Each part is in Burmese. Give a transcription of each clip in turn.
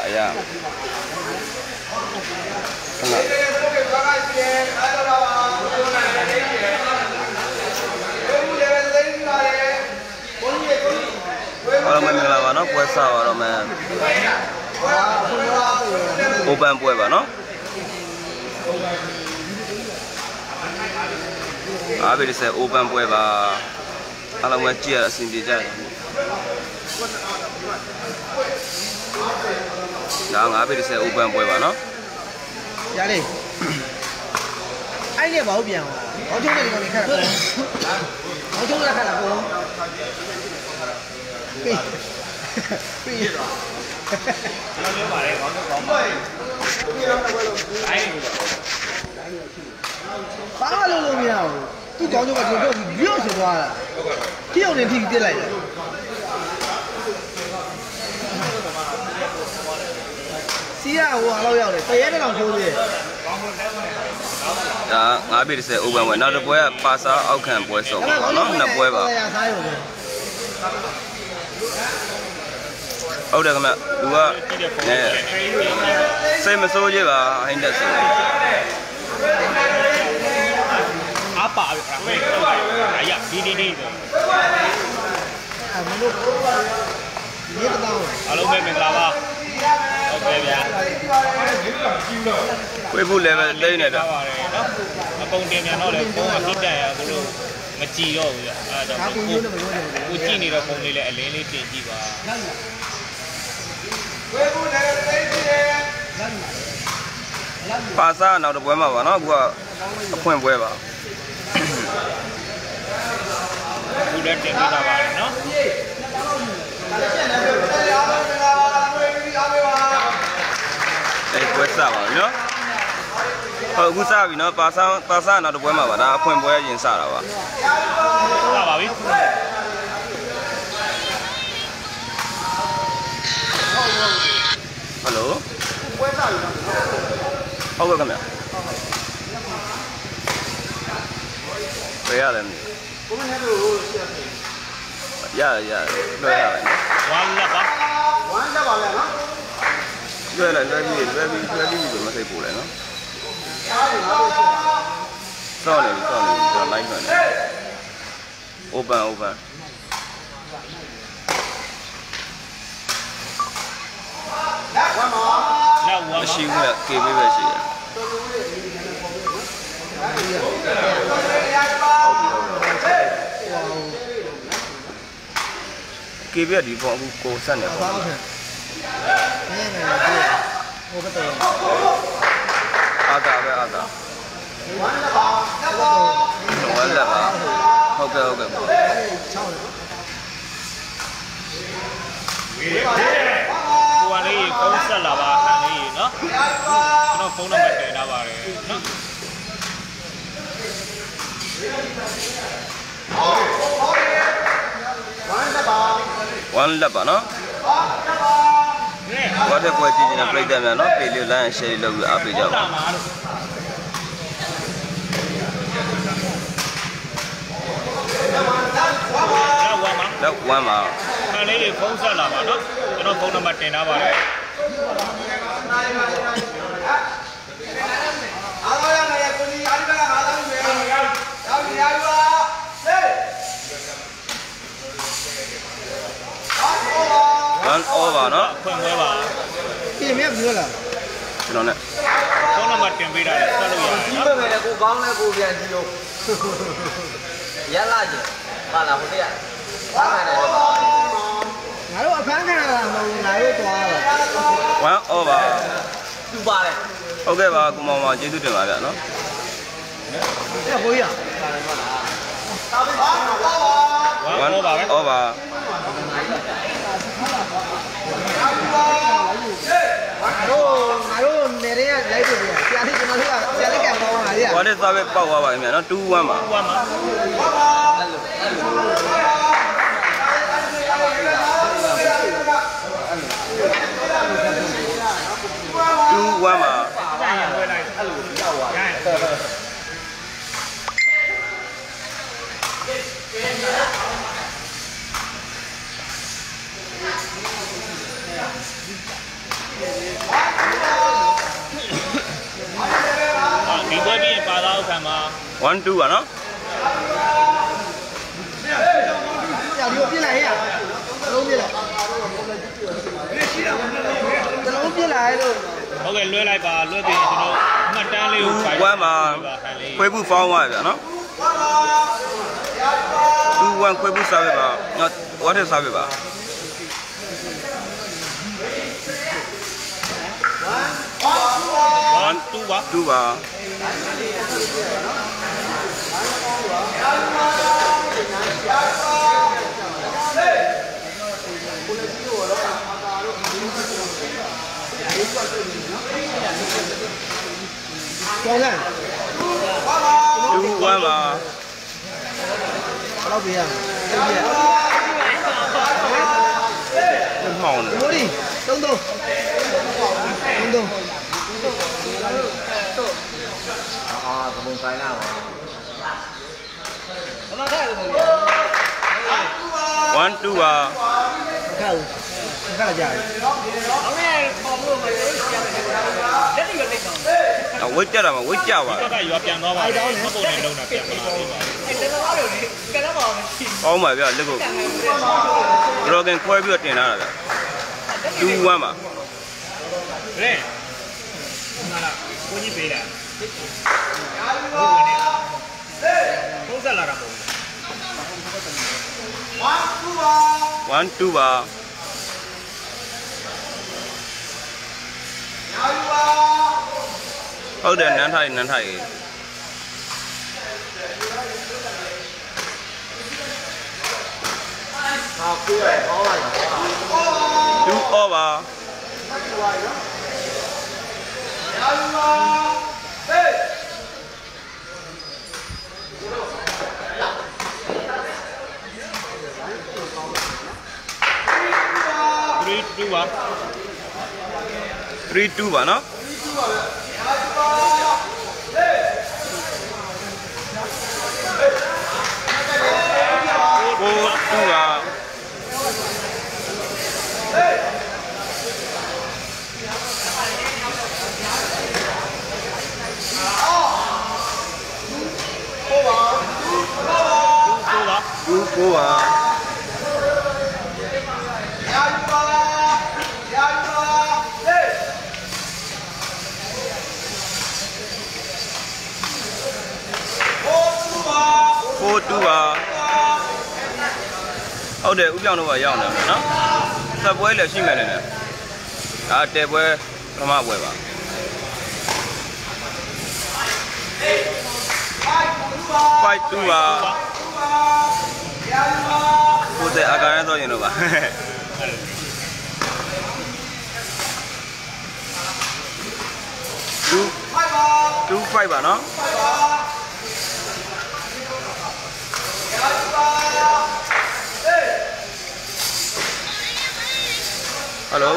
Yeah. Kalau main lawan no puasa kalau main open puasa no. Abi saya open puasa. Kalau main cia sini dia. Nah, abi saya open puasa no. Jadi, ini bau biang. Bau cuma di mana kan? Bau cuma kan aku. Ba lâu mày nào, tôi có cho cái chuyện đó thì rất là toa là, thiếu nên thì cái này. Xí à, hoa lâu rồi, tay nó làm sao vậy? Dạ, ngã bị sẽ u bằng vậy, nó được quay pasa ao khan quay sổ, nó nạp quay vào. Âu đây các bạn, dua, nè, xây một số gì vào hành động. Apa? Ayah, di. Alo, mình làm à? Ok vậy. Quay vụ level đây này đó. Công ty nhà nó là công mà kít này cũng luôn mà chi rồi à chẳng có chi này là công ty lại lấy tiền chi vào. Pasa nào được quay mà vào nó qua khuyên quay vào. Cụ đất tiền đi vào nó. Đây quay sao vào nhá. Cú sao vì nó pasa nào được quay mà vào đã khuyên quay gì sao rồi vào. Sao vào biết. Hello. Ok các bạn. Bây giờ là dạ, bây giờ là One là nó. bây giờ là gì mà thầy phụ lại nó. Sau này cho lấy rồi này. Open. Nó xíu là kia với về gì. Kia biết đi vào cô sân này không? Ada. One là ba. Ok. Cô anh ấy không sợ là bà thằng ấy nó không nằm bật nào bà nó. One là ba nó. What if we did not play them and not pay the land share love up with you? That one out. Anh ấy không sợ là bà nó không nằm bật nào bà. One over nó. Không mới bà. Cái gì nữa là? Nó nè. Không nằm bật tiền vì đây. Sao được vậy? Chỉ bởi vì cô con này cô biển gì đâu. Giá là gì? Bà là một cái phán này này. Ngài lúc phán cái này là ngài lúc tòa rồi. One over. Chú bà này. Ok bà cũng mong chỉ tôi được lại vậy nó. Cái là vui à? One over. Ngài lúc này đấy lấy được gì? Chị ăn thì nó sẽ lấy kèm vào ngài gì à? What is that bao vào vậy mẹ nó 2-1 mà. 2-1 mà. ဒီပွဲပြီးရင်ပါသားဥခံမှာ 1 2ပါနော်ကြာဒီကိုပြစ်လိုက်ရလုံးပြစ်လိုက်ကျွန်တော်ပြစ်လိုက်လို့ဟုတ်ကဲ့လွှဲလိုက်ပါလွှဲပြီးကျွန်တော်မှတ်တမ်းလေးကိုဖိုင် 1မှာခွေးဘူးဖောင်းသွားပြီဗျာနော်2 1ခွေးဘူးစားပဲပါနော်ဝတ်ထစားပဲပါ 2ပါ 2ပါကျော်လန့် 2 1ပါဘယ်လောက်ပြရမလဲမှောင်းနေဘိုးဒီ3 3 3 ကဘုံဆိုင်လာပါ 1 2ပါခါဦးခါကြတယ်ဝိတ်ကြတာမှာဝိတ်ကြပါဘက်ကရွာပြန်သွားပါမှတ်ပုံနဲ့လုံးတာပြန်မလာသေးပါဘူးကောင်းပါဗျာလက်ကိုရောကန်ခွဲပြီးတော့တင်လာတာဗျာ2 1ပါလေနာလာကိုကြီးပေးတာဘုံဆက်လာတာမဟုတ် 1 ဘူး 2ပါဟုတ်တယ်နန်းထိုင်ဟာကိုယ်ဟောလိုက် 2 ပါ over 3 2ပါ 3 2ပါနော်2 ပါဟုတ်တယ်ဥပြောင်းတော့ရောက်နေတယ်နော်သက်ပွဲလည်းရှိမယ်လည်းဒါတဲပွဲပထမပွဲပါ5 2ပါကိုယ်တဲ့အာကာရတော့ရင်တော့ပါ2 5ပါနော်ဟယ်လို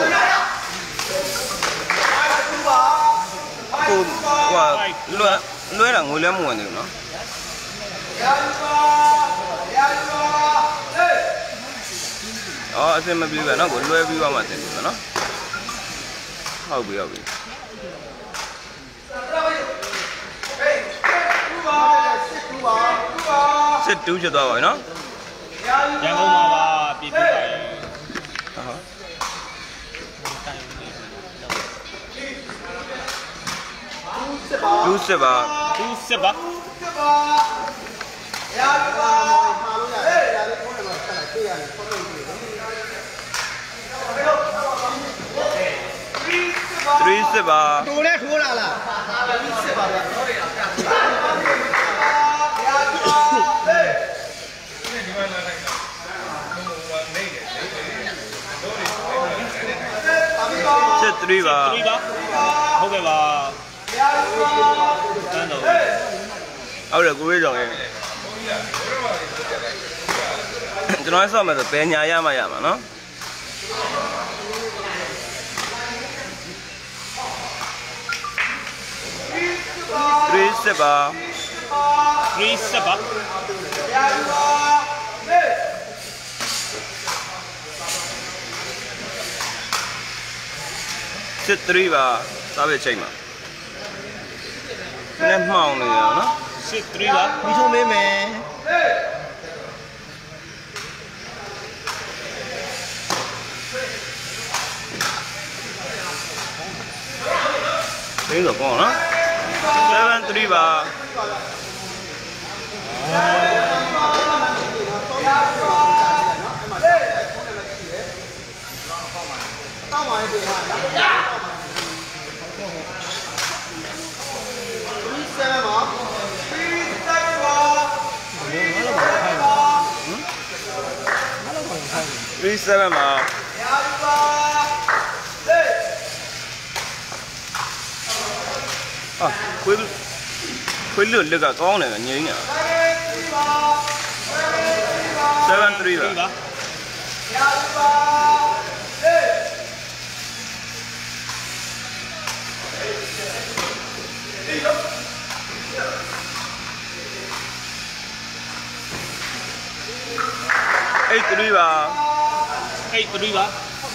ကိုဟိုလွဲတာငွေလဲမဝင်သေးဘူးနော်အော်အစင်မပြေဘူးနော်ကိုလွဲပြီးသွားမှတင်ပြီနော်ဟုတ်ပြီစစ်တူးဖြစ်သွားပါပြီနော်ရန်ကုန်မှာပါပြည်သူပါရဲ့ 2 စစ်ပါ 2 စစ်ပါ 3 စစ်ပါတူနဲ့ထိုးလာလား3စစ်ပါဗျာစစ်3ပါဟုတ်ကဲ့ပါတန်းတော့ဟုတ်တယ်ကိုရေးကြောင်ရဲ့ကျွန်တော်ဆော့မယ်ဆိုဘယ်ညာရမှရမှာနော်3 စစ်ပါ 3 စစ်ပါ 2 3ပါစားပဲချိန်မှာနဲ့မှောင်နေရနော် 3ပါမိထုံးမေးမယ်ဒီတော့ကောင်းနော်7-3ပါတောင်းပါရဲ့ဒီမှာ3-7ပါ 3-7ပါ啊，ခွေးလွတ်လက်ကကောင်းတယ်ငြိမ်းနေတာ7-3ပါ8-3ပါ 8-3ပါ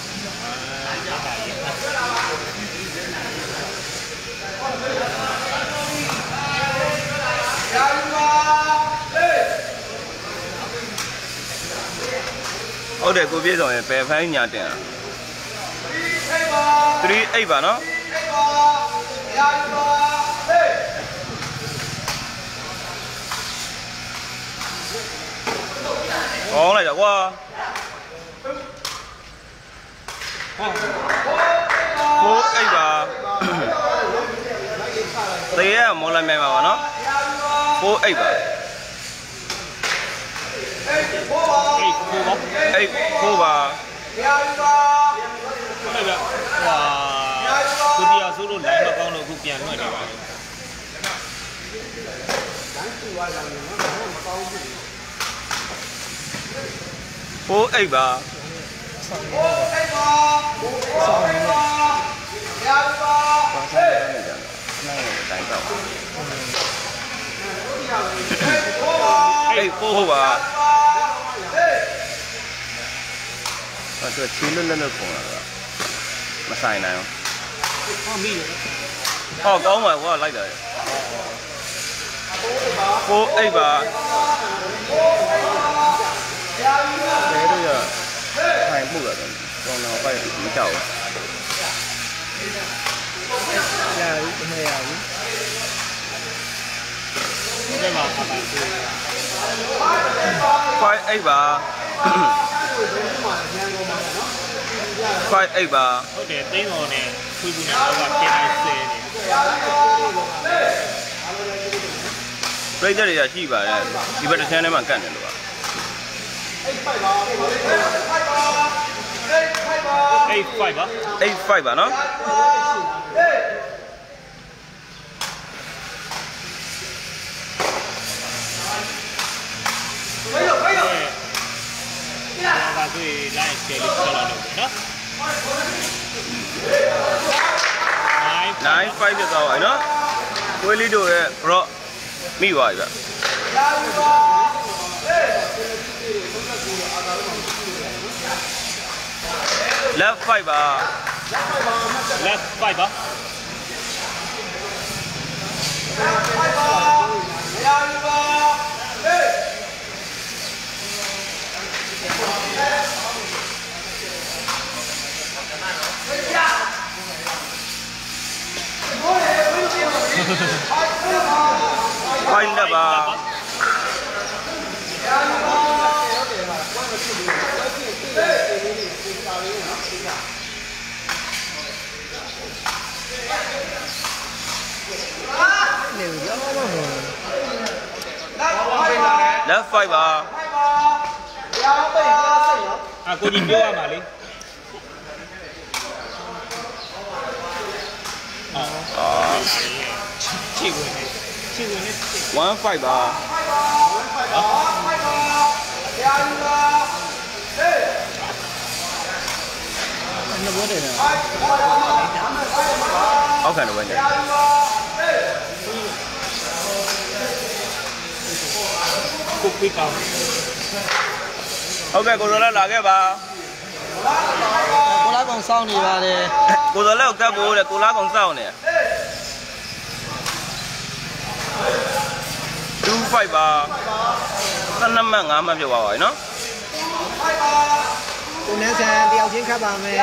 ဟုတ်တယ်ကိုပြေဆောင်ရဲ့ပယ်ဖိုင်းညာတင်တာ3-8ပါနော်ကောင်းလိုက်တာကွာ4-8ပါတေးရမော်လိုက်မယ်ပါနော်4-8ပါ 8-4ပါ 8-4ပါဟုတ်ကဲ့ဟာကိုတီယာဆိုးလို့ line မကောင်းလို့အခုပြန်လွှတ်နေပါဘူး 4-8ပါတိုင်းတော့8-4ပါအဲ့ဒါချီလွတ်လွတ်ခေါ်တာမဆိုင်နိုင်အောင်ဟောမိရဟောကောင်းပါကွာလိုက်တာ4-8ပါဘယ်လိုရထိုင်မှုရတော့ကောင်းတော့ပိုက်မကြောက်ဘူးရပြီမရဘူးဟုတ်ကဲ့ပါပါ 5-8ပါ5-8ပါဟုတ်တယ်သိန်းတော်နဲ့ခွေးဘူးနဲ့တော့ကတင်လိုက်ဆဲနေပြိတ္တတွေကရှိပါတယ်ဒီဘက်တစ်ချမ်းထဲမှာကန့်တယ်လို့ပါ 8-5ပါ 8-5ပါနော်ဒါကဆိုလိုက်ချယ်လေးဆက်လာလို့နော် 9-5ပြတ်သွားပါပြီနော်ကိုယ်လေးတို့ရဲ့ rock မိသွားပြီဗျleft 5ပါ left 5ပါဖိုင်လက်ပါleft 5ပါကိုကြီးပြောရမှာလေချီဝင်နေ 1-5ပါနှစ်ဘောတယ်နော်အောက်ခံတော့ဝင်တယ်ကိုပိကောင်းဟုတ်ကဲ့ကိုရောလာခဲ့ပါကိုလာကောကောင်စောင်းနေပါတယ်ကိုစော်လည်းကပ်ဖို့တဲ့ကိုလားကောင်စောင့်နေ25ပါ12မှတ်5မှတ်ပြသွားပါပြီနော်ကိုနန်းဆန်တယောက်ချင်းခတ်ပါမယ်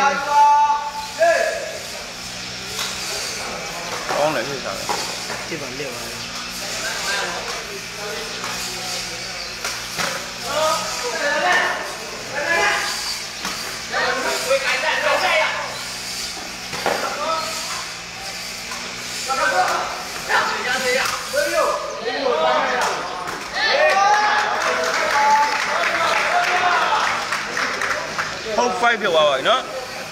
ကောင်းတယ်ဖြစ်စားတယ်ဖြစ်ပါလက်ပါဟုတ်5ဖြစ်သွားပါပြီနော်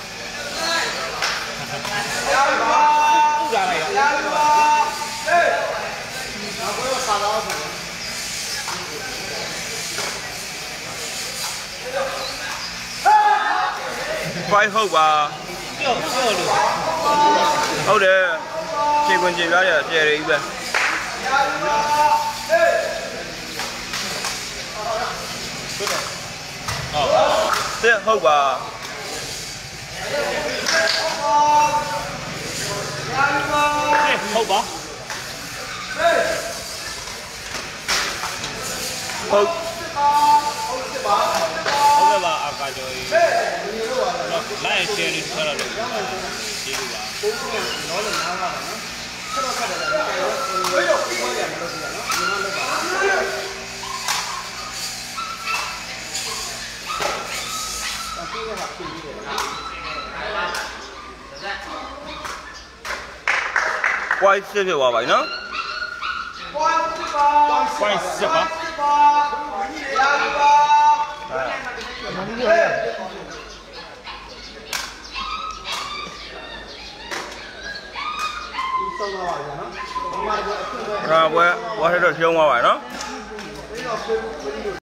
ဥစားလိုက်ရ 5ဟုတ်ပါပြောလို့ဟုတ်တယ်ခြေခွင်ခြေပြားရကျယ်ရည်ပဲတဲ့ဟုတ်ပါဟုတ်ပါဟုတ်ဟုတ်ကဲ့ပါအာကာကျော်ကြီးလိုက်ရှယ်လေးဆက်တော့လို့ကျေးဇူးပါဝိုင်းစစ်ဖြစ်သွားပါပြီနော် point 7ပါဒါပွဲဝါထက်တော့ရှုံးသွားပါပြီနော်